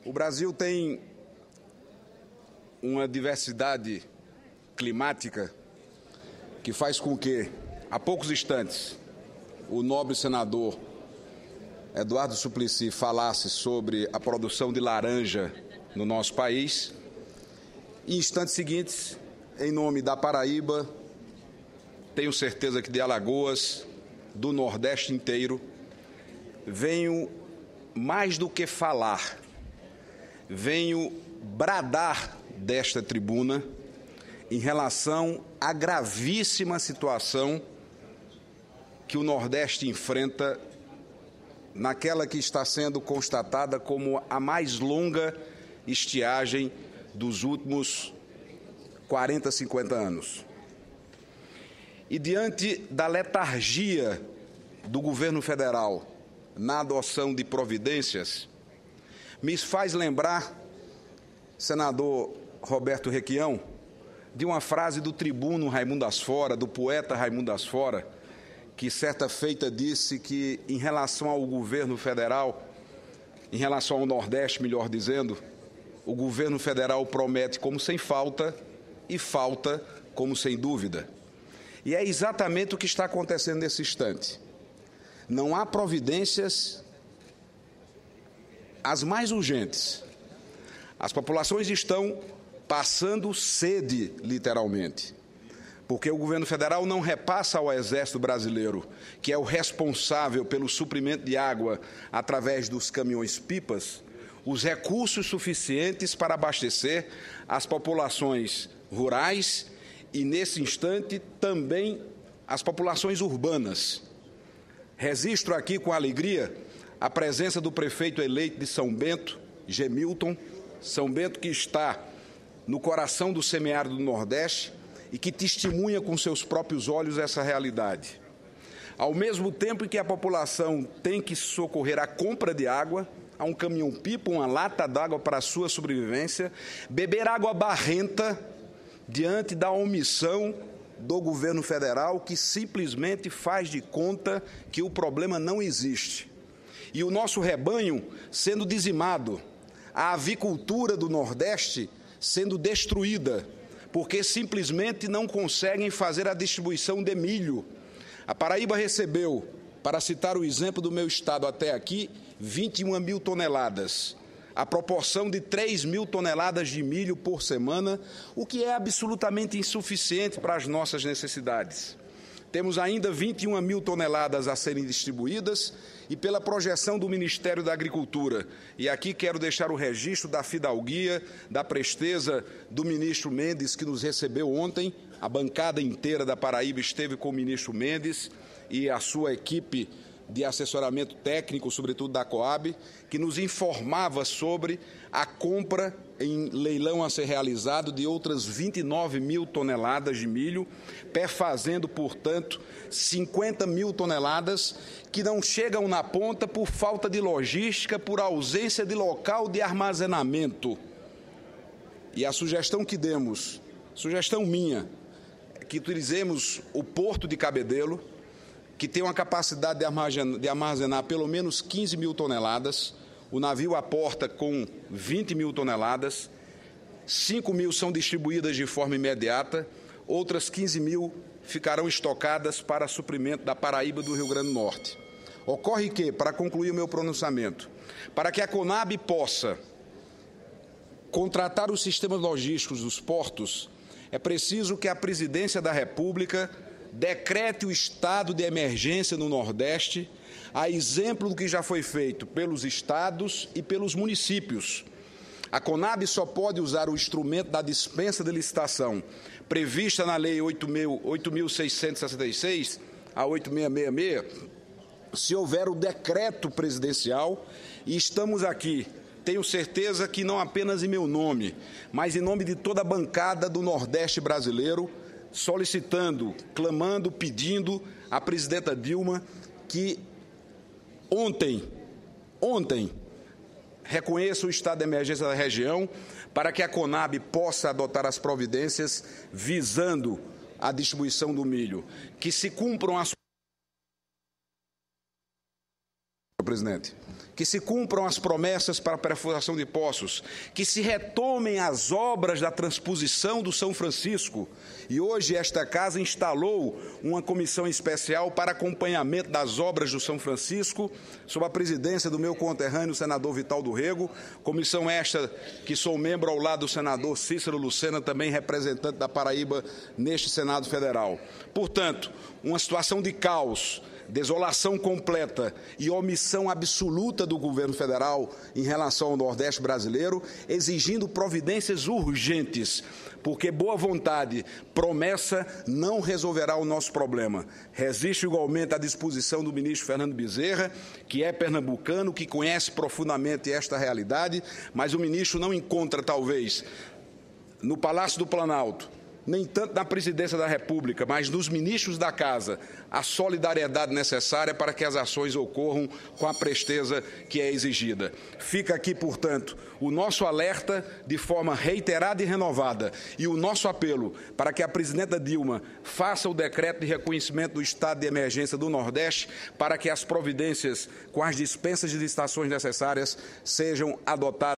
O Brasil tem uma diversidade climática que faz com que, há poucos instantes, o nobre senador Eduardo Suplicy falasse sobre a produção de laranja no nosso país. Em instantes seguintes, em nome da Paraíba, tenho certeza que de Alagoas, do Nordeste inteiro, venho mais do que falar, venho bradar desta tribuna em relação à gravíssima situação que o Nordeste enfrenta naquela que está sendo constatada como a mais longa estiagem dos últimos 40, 50 anos. E diante da letargia do governo federal na adoção de providências, me faz lembrar, senador Roberto Requião, de uma frase do tribuno Raimundo Asfora, do poeta Raimundo Asfora, que certa feita disse que, em relação ao governo federal, em relação ao Nordeste, melhor dizendo, o governo federal promete como sem falta e falta como sem dúvida. E é exatamente o que está acontecendo nesse instante. Não há providências as mais urgentes. As populações estão passando sede, literalmente, porque o governo federal não repassa ao Exército Brasileiro, que é o responsável pelo suprimento de água através dos caminhões-pipas, os recursos suficientes para abastecer as populações rurais e, nesse instante, também as populações urbanas. Registro aqui com alegria a presença do prefeito eleito de São Bento, Gemilton, São Bento que está no coração do semiárido do Nordeste e que testemunha com seus próprios olhos essa realidade. Ao mesmo tempo em que a população tem que socorrer à compra de água, a um caminhão-pipa, uma lata d'água para a sua sobrevivência, beber água barrenta diante da omissão do governo federal, que simplesmente faz de conta que o problema não existe. E o nosso rebanho sendo dizimado, a avicultura do Nordeste sendo destruída, porque simplesmente não conseguem fazer a distribuição de milho. A Paraíba recebeu, para citar o exemplo do meu estado até aqui, 21 mil toneladas, a proporção de 3 mil toneladas de milho por semana, o que é absolutamente insuficiente para as nossas necessidades. Temos ainda 21 mil toneladas a serem distribuídas e pela projeção do Ministério da Agricultura. E aqui quero deixar o registro da fidalguia, da presteza do ministro Mendes, que nos recebeu ontem. A bancada inteira da Paraíba esteve com o ministro Mendes e a sua equipe de assessoramento técnico, sobretudo da Coab, que nos informava sobre a compra em leilão a ser realizado de outras 29 mil toneladas de milho, perfazendo, portanto, 50 mil toneladas que não chegam na ponta por falta de logística, por ausência de local de armazenamento. E a sugestão que demos, sugestão minha, é que utilizemos o Porto de Cabedelo, que tem uma capacidade de armazenar pelo menos 15 mil toneladas, o navio aporta com 20 mil toneladas, 5 mil são distribuídas de forma imediata, outras 15 mil ficarão estocadas para suprimento da Paraíba e do Rio Grande do Norte. Ocorre que, para concluir o meu pronunciamento, para que a Conab possa contratar os sistemas logísticos dos portos, é preciso que a Presidência da República decrete o estado de emergência no Nordeste, a exemplo do que já foi feito pelos estados e pelos municípios. A Conab só pode usar o instrumento da dispensa de licitação prevista na Lei 8.666, a 8666, se houver o decreto presidencial, e estamos aqui, tenho certeza que não apenas em meu nome, mas em nome de toda a bancada do Nordeste brasileiro, solicitando, clamando, pedindo à presidenta Dilma que ontem, reconheça o estado de emergência da região para que a Conab possa adotar as providências visando a distribuição do milho, que se cumpram as presidente, que se cumpram as promessas para a perfuração de poços, que se retomem as obras da transposição do São Francisco. E hoje esta Casa instalou uma comissão especial para acompanhamento das obras do São Francisco, sob a presidência do meu conterrâneo, o senador Vital do Rego, comissão esta que sou membro ao lado do senador Cícero Lucena, também representante da Paraíba neste Senado Federal. Portanto, uma situação de caos, desolação completa e omissão absoluta do governo federal em relação ao Nordeste brasileiro, exigindo providências urgentes, porque boa vontade, promessa não resolverá o nosso problema. Resisto igualmente à disposição do ministro Fernando Bezerra, que é pernambucano, que conhece profundamente esta realidade, mas o ministro não encontra, talvez, no Palácio do Planalto, nem tanto na presidência da República, mas nos ministros da Casa, a solidariedade necessária para que as ações ocorram com a presteza que é exigida. Fica aqui, portanto, o nosso alerta de forma reiterada e renovada e o nosso apelo para que a presidenta Dilma faça o decreto de reconhecimento do estado de emergência do Nordeste para que as providências com as dispensas de licitações necessárias sejam adotadas.